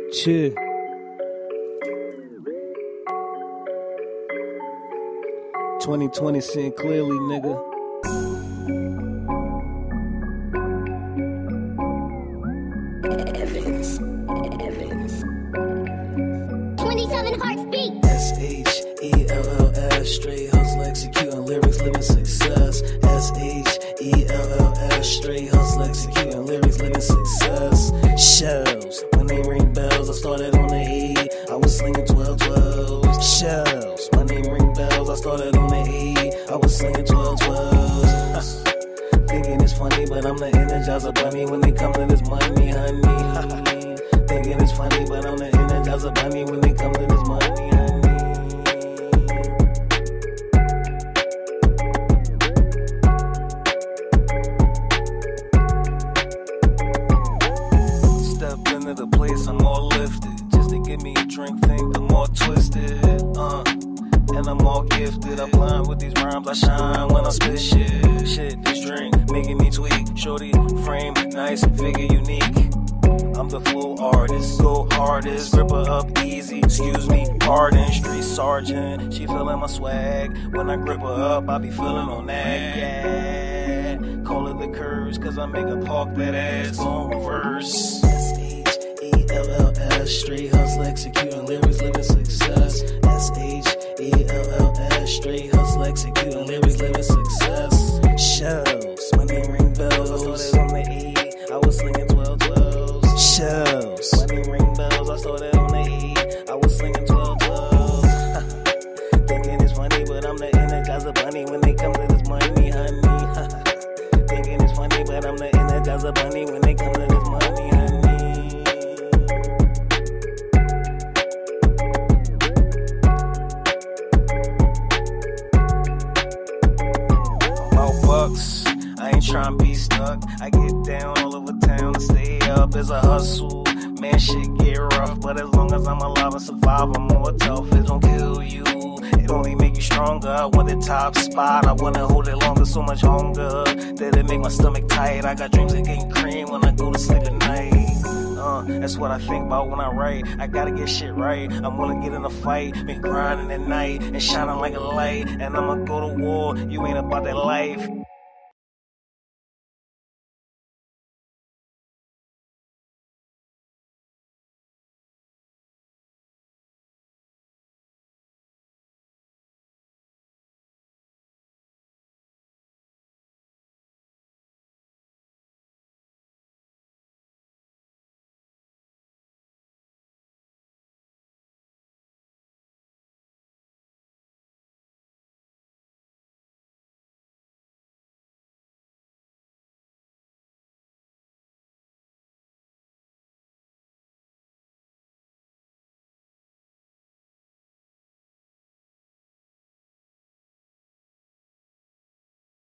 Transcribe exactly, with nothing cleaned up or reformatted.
Chill. twenty twenty seeing clearly, nigga. Evans. Evans. twenty-seven hearts beat. S H E L L S, straight hustle, executing lyrics, living success. S H E L L S, straight hustle, executing lyrics, living success. Shells, when they ring bells, I started on the E, I was slinging twelve twelves. Shells, when they ring bells, I started on the E, I was slinging twelve twelves. Thinking it's funny, but I'm the Energizer Bunny when they come to this money, honey. Thinking it's funny, but I'm the Energizer Bunny when they come to this money, honey. Step into the place, I'm all lifted. Just to give me a drink, think I'm all twisted. Uh, and I'm all gifted. I'm blind with these rhymes, I shine when I spit shit. Shit, this drink making me tweak. Shorty, frame, nice, figure unique. I'm the flow artist, go hardest, grip her up easy, excuse me, pardon, street sergeant, she feeling my swag, when I grip her up, I be feeling on that, yeah, call it the curves, cause I make her park that ass on reverse. S H E L L S, straight hustle, executing lyrics, living success. S H E L L S, straight hustle, executing lyrics, living success. Shells, when they ring bells, I started on the E, I was slinging twelve twelves. Shells, when they ring bells, I started on the E, I was slinging twelve twelves. Thinking it's funny, but I'm the Energizer Bunny when they come to this money, honey. Thinking it's funny, but I'm the Energizer Bunny when they come to this money, honey. About bucks, I ain't tryna be stuck. I get down all over town to stay up. It's a hustle, man, shit get rough. But as long as I'm alive and survive, I'm more tough. It don't kill you, it only make you stronger. I want the top spot, I wanna hold it longer. So much hunger that it make my stomach tight. I got dreams of getting cream when I go to sleep at night. Uh, that's what I think about when I write. I gotta get shit right. I'm willing to get in a fight. Been grinding at night and shining like a light. And I'ma go to war. You ain't about that life.